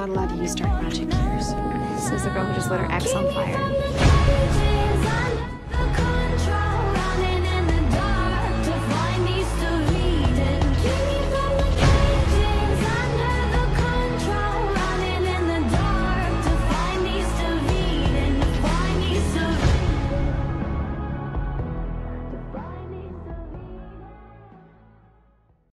not allowed to use dark magic here. This is the girl who just lit her ex on fire.